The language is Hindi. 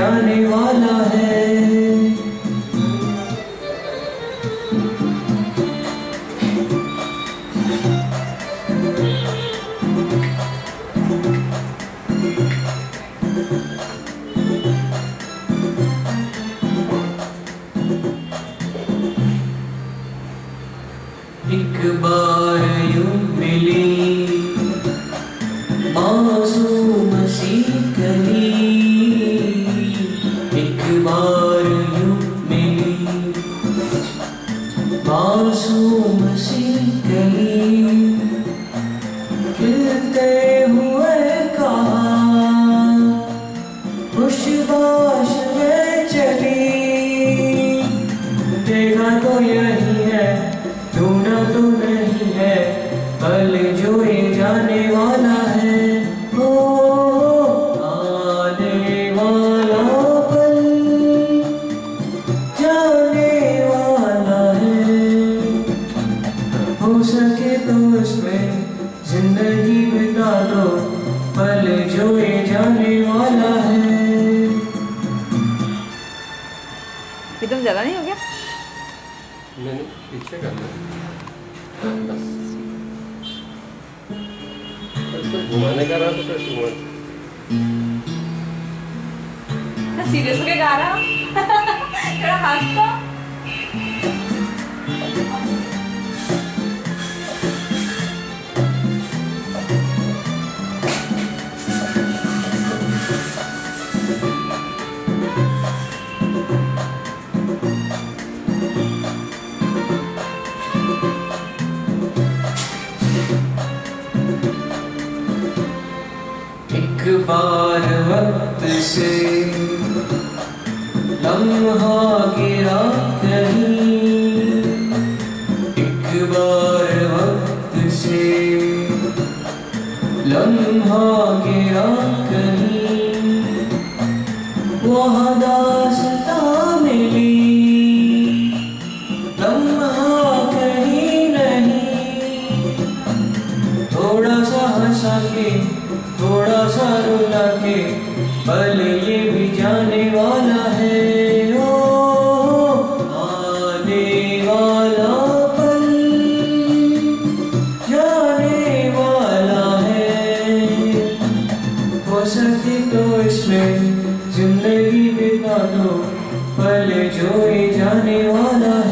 जाने वाला है। एक बार यूं मिली मासूम सी कली, एक बार यूं मिली मासूम सी कली, खिलते हुए कहा खुशबाश में चली, देखा तो यही है ढूंढा तो नहीं है, पल जो ये जाने वाला है। ओ आने वाला पल जाने वाला है, हो सके तो उसमें जिंदगी बिता दो, पल जो ये जाने वाला है। एकदम ज़्यादा नहीं हो गया? मैंने पीछे करना बस, इसको घुमाने का रहा तो कैसे घुमा? सीरियस होके गा रहा थोड़ा हंस तो। एक बार वक्त से लम्हा गिरा कहीं, एक बार वक्त से लम्हा गिरा कहीं, वहाँ दास्तां मिली लम्हा कहीं नहीं, थोड़ा सा हंसा के थोड़ा सा रुला के, पल ये भी जाने वाला है। ओ आने वाला पल जाने वाला है, हो सके तो इसमें जिंदगी बिता दो, पल जो ये जाने वाला है।